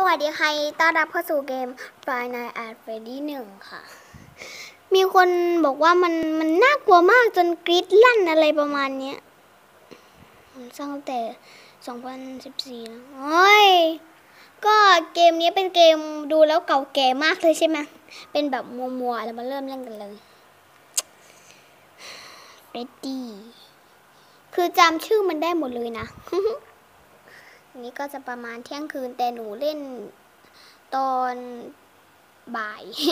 วัสดีใครต้อนรับเข้าสู่เกม Five Nights at Freddy 1 ค่ะ มีคนบอกว่ามันน่ากลัวมากจนกรี๊ดลั่นอะไรประมาณนี้สร้างตั้งแต่ 2014 นะโอ้ยก็เกมนี้เป็นเกมดูแล้วเก่าแก่มากเลยใช่ไหมเป็นแบบมัวๆแล้วมาเริ่มเล่นกันเลย Freddy คือจำชื่อมันได้หมดเลยนะ นี่ก็จะประมาณเที่ยงคืนแต่หนูเล่นตอนบ่าย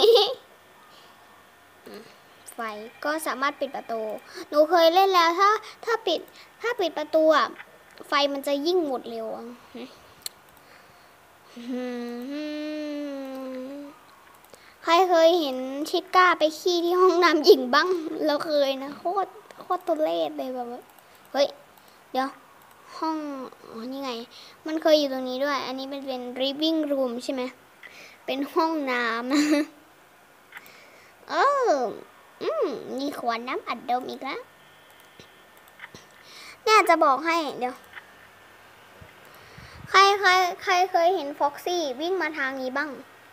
ไฟก็สามารถปิดประตูหนูเคยเล่นแล้วถ้าปิดประตูอ่ะไฟมันจะยิ่งหมดเร็วใครเคยเห็นชิก้าไปขี้ที่ห้องน้ำหญิงบ้างเราเคยนะโคตรตุเรศเลยแบบเฮ้ยเดี๋ยวห้องนี่ไงมันเคยอยู่ตรงนี้ด้วยอันนี้เป็นliving room ใช่ไหมเป็นห้องน้ำมีขวดน้ำอัดลมอีกแล้วเนี่ยจะบอกให้เดี๋ยวใครเคยเห็นฟ็อกซี่วิ่งมาทางนี้บ้าง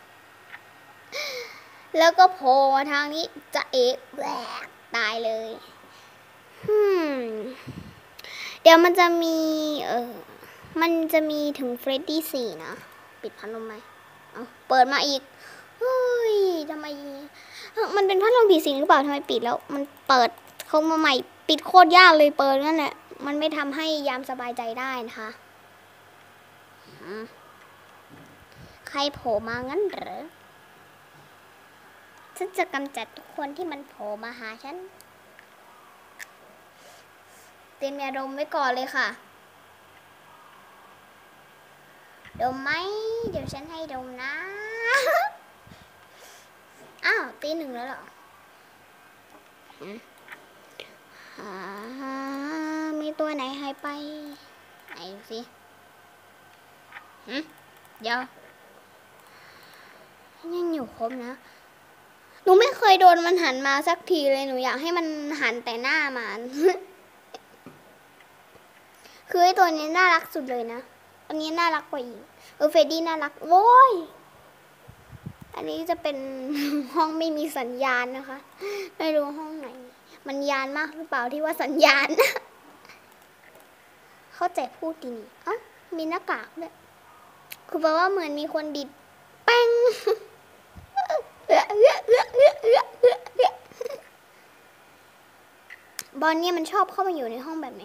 แล้วก็โผล่มาทางนี้จะเอะแหวกตายเลยเดี๋ยวมันจะมีถึงเฟรดดี้4นะปิดพัดลมไหมเปิดมาอีกเฮ้ยทำไมมันเป็นพัดลมผีสิงหรือเปล่าทำไมปิดแล้วมันเปิดเข้ามาใหม่ปิดโคตรยากเลยเปิดนั่นแหละมันไม่ทำให้ยามสบายใจได้นะคะใครโผล่มางั้นเหรอฉันจะกำจัดทุกคนที่มันโผล่มาหาฉันเตรียมยาดมไว้ก่อนเลยค่ะดมไหมเดี๋ยวฉันให้ดมนะ อ้าวตี 1แล้วเหรอมีตัวไหนหายไปไหนดูสิเดี๋ยวยังอยู่ครบนะหนูไม่เคยโดนมันหันมาสักทีเลยหนูอยากให้มันหันแต่หน้ามา คือไอ้ตัวนี้น่ารักสุดเลยนะอันนี้น่ารักกว่าอีกเฟรดดี้น่ารักโว้ยอันนี้จะเป็น ห้องไม่มีสัญญาณนะคะไม่รู้ห้องไหนมันยานมากหรือเปล่าที่ว่าสัญญาณ เข้าใจพูดดีนี่มีหน้ากากด้วยคือแปลว่าเหมือนมีคนดิดแป้ง บอลเนี่ยมันชอบเข้ามาอยู่ในห้องแบบนี้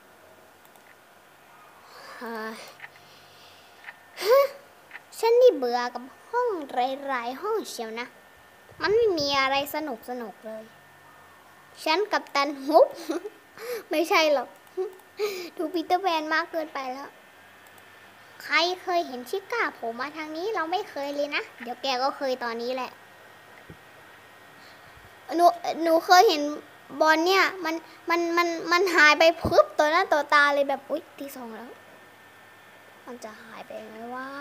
ฉันนี่เบื่อกับห้องหลายห้องเชียวนะมันไม่มีอะไรสนุกเลยฉันกับตันฮุบ ไม่ใช่หรอกดูปีเตอร์แพนมากเกินไปแล้วใครเคยเห็นชิก้าโผล่มาทางนี้เราไม่เคยเลยนะเดี๋ยวแกก็เคยตอนนี้แหละหนูเคยเห็นบอลเนี่ยมันหายไปพึบต่อหน้าต่อตาเลยแบบอุ๊ยตี 2แล้วมันจะหายไปไหมวะ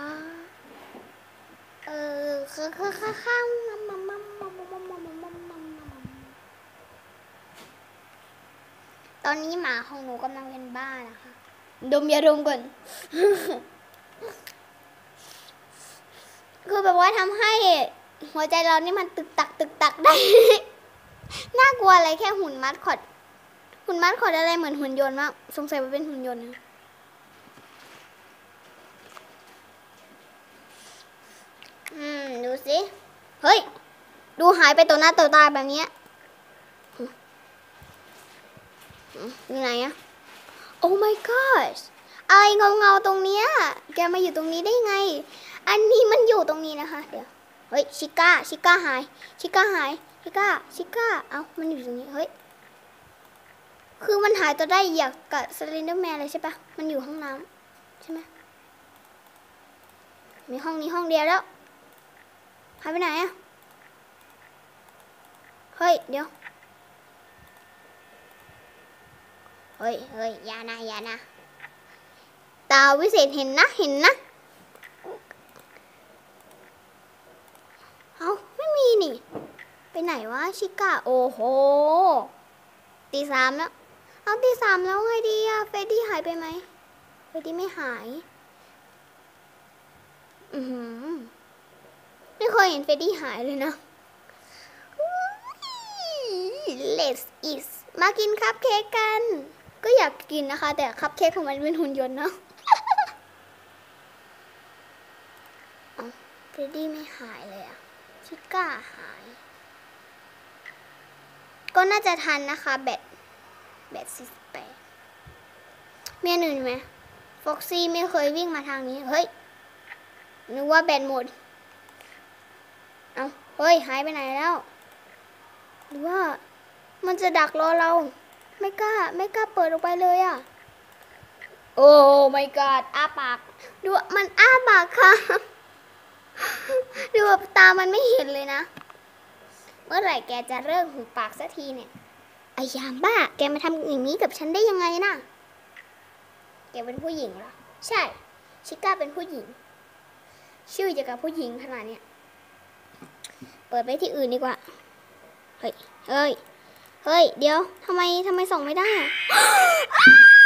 ข้างตอนนี้หมาของหนูกำลังเป็นบ้านะคะดมยาดมก่อน คือแบบว่าทำให้หัวใจเรานี่มันตึกตักได้ น่ากลัวอะไรแค่หุ่นมัดคอดอะไรเหมือนหุ่นยนต์มากสงสัยว่าเป็นหุ่นยนต์ดูสิเฮ้ยดูหายไปต่อหน้าต่อตาแบบนี้อยู่ไหนอะ Oh my gosh อะไรเงาตรงเนี้ยแกมาอยู่ตรงนี้ได้ไงอันนี้มันอยู่ตรงนี้นะคะเดี๋ยวเฮ้ยชิก้าหายชิก้าเอ้ามันอยู่ตรงนี้เฮ้ยคือมันหายตัวได้อยากกับสเลนเดอร์แมนเลยใช่ปะมันอยู่ห้องน้ำใช่ไหมมีห้องนี้ห้องเดียวแล้วหายไปไหนอะเฮ้ยเดี๋ยวเฮ้ยอย่านะตาวิเศษเห็นนะเอาไม่มีนี่ไปไหนวะชิก้าโอ้โหตี 3แล้วเอาตี 3แล้วไงดีอะเฟรดดี้หายไปไหมเฟรดดี้ไม่หายไม่เคยเห็นเฟรดดี้หายเลยนะ Let's eat มากินคัพเค้กกัน ก็อยากกินนะคะ แต่คัพเค้กของมันเป็นหุ่นยนต์เนาะเฟรดดี้ไม่หายเลยอะชิก้าหาย ก็น่าจะทันนะคะแบต48เมียหนึ่งไหมฟ็อกซี่ไม่เคยวิ่งมาทางนี้เฮ้ยนึกว่าแบตหมดเฮ้ยหายไปไหนแล้วหรือว่ามันจะดักรอเราไม่กล้าเปิดออกไปเลยอ่ะโอ้ my god อ้าปากดูมันอ้าปากค่ะดูแบบตามันไม่เห็นเลยนะเมื่อไหร่แกจะเลิกหุบปากสักทีเนี่ยไอ้ยามบ้าแกมาทำอย่างนี้กับฉันได้ยังไงนะแกเป็นผู้หญิงเหรอใช่ชิก้าเป็นผู้หญิงชื่อจะกับผู้หญิงขนาดเนี้ยเปิดไปที่อื่นดีกว่าเฮ้ยเดี๋ยวทำไมส่งไม่ได้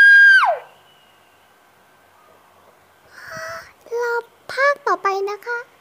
รอภาคต่อไปนะคะ